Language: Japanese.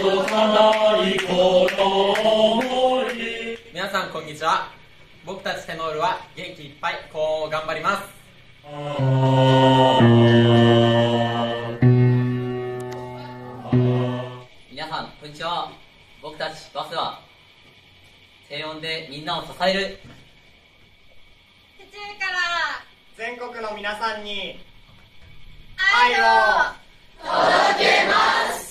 かないこの想い。 皆さんこんにちは。僕たちテノールは元気いっぱい高音を頑張ります。 皆さんこんにちは。僕たちバスは低音でみんなを支える。 府中から全国の皆さんに愛を届けます。